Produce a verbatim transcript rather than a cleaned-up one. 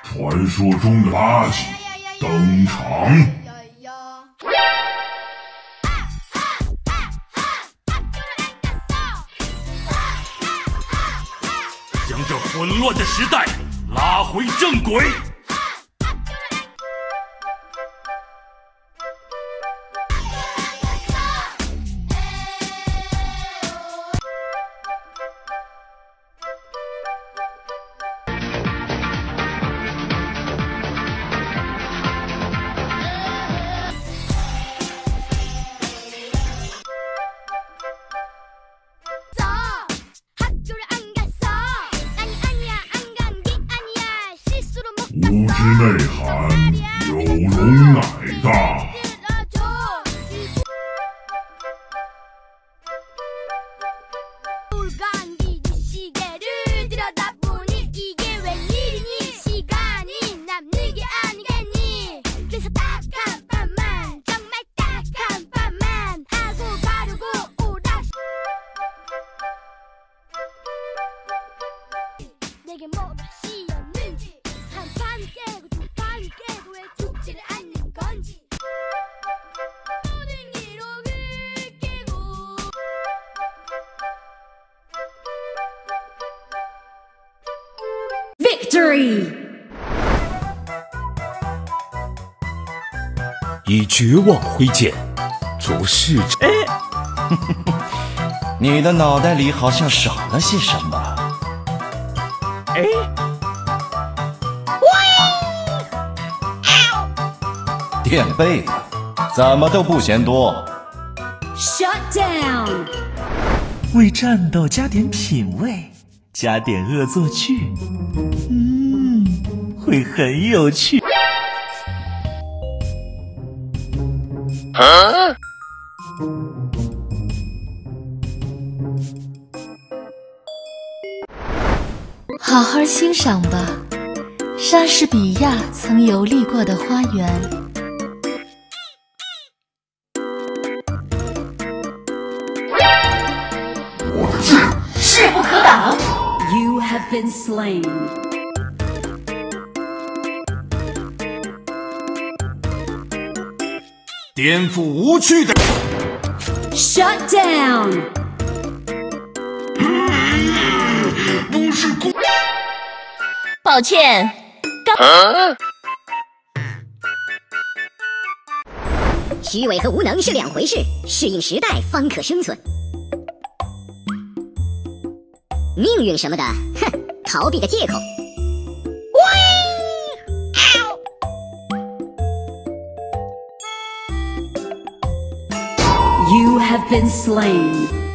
传说中的垃圾登场。将这混乱的时代拉回正轨。无知内涵，有容乃大。 Victory！ 以绝望挥剑，逐逝者。 哎，你的脑袋里好像少了些什么。 哎， 垫背的，怎么都不嫌多。 Shut down！ 为战斗加点品味，加点恶作剧，嗯，会很有趣。 啊？ 好好欣赏吧，莎士比亚曾游历过的花园。 我的剑势不可挡。You have been slain. 颠覆无趣的。 Shut down. 都是故。 抱歉，刚。 啊？ 虚伪和无能是两回事，适应时代方可生存。命运什么的，哼，逃避的借口。 You have been slain.